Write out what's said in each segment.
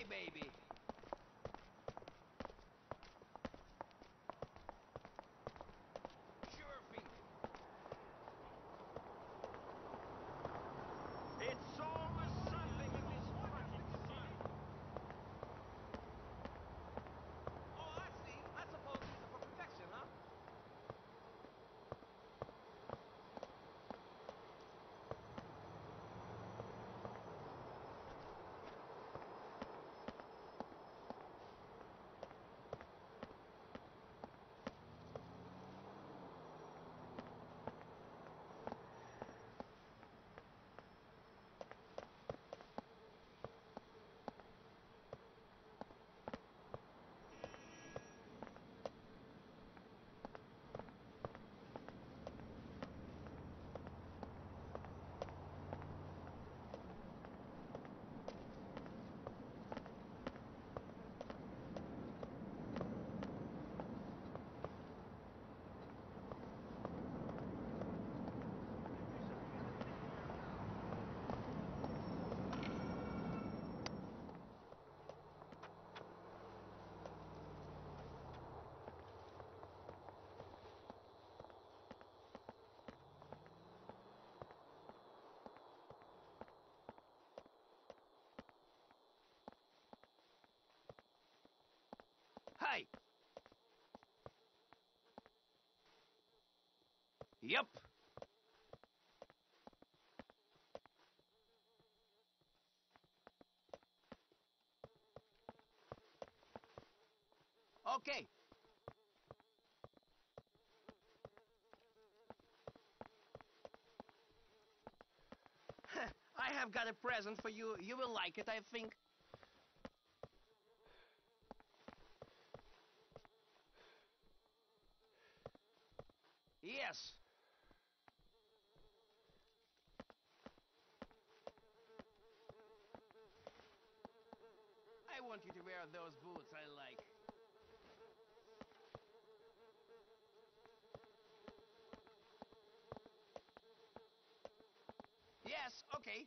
Hi, baby. Sure thing. It's always something in this fucking city. Oh, I see. I suppose these are for protection, huh? Hi. Yep. Okay. I have got a present for you. You will like it, I think. Yes. I want you to wear those boots I like. Yes, okay.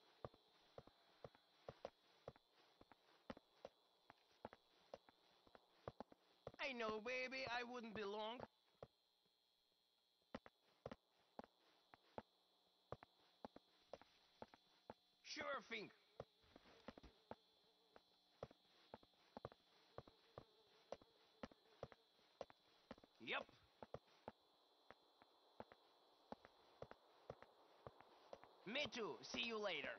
I know, baby, I wouldn't be long. Sure thing. Yep. Me too. See you later.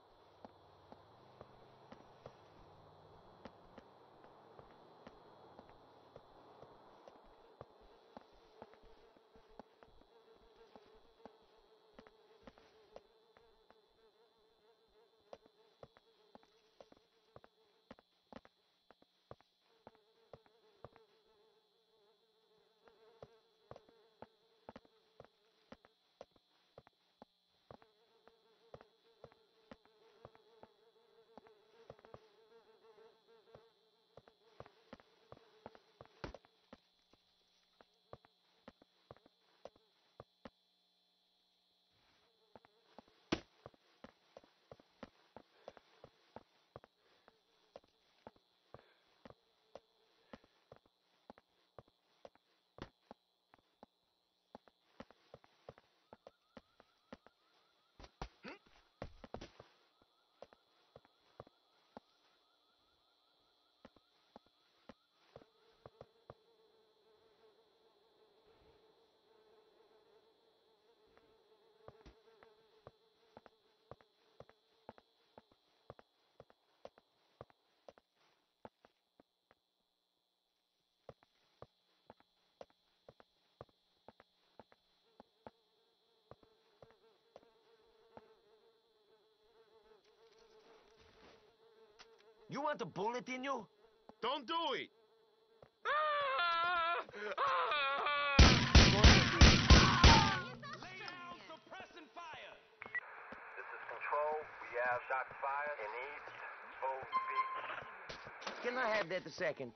You want a bullet in you? Don't do it! Lay down, suppressing fire. This is Control. We have shots fired in East Bow Beach. Can I have that a second?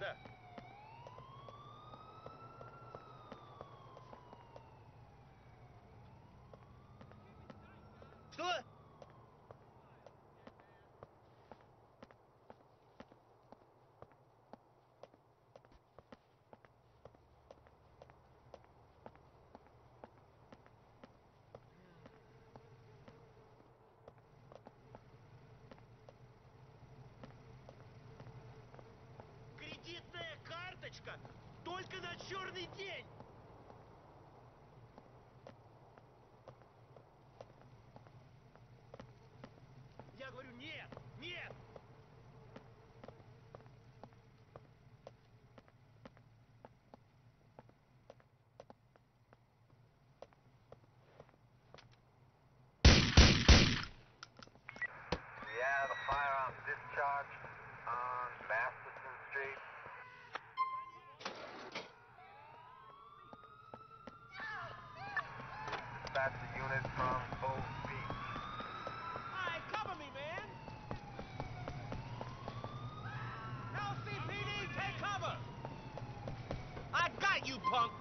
Да. Что? Кредитная карточка только на черный день. Я говорю, нет, нет. We have a firearm discharge on Masterson Street. Dispatch the unit from Bow Beach. Alright, cover me, man! LCPD, take cover! I got you, punk!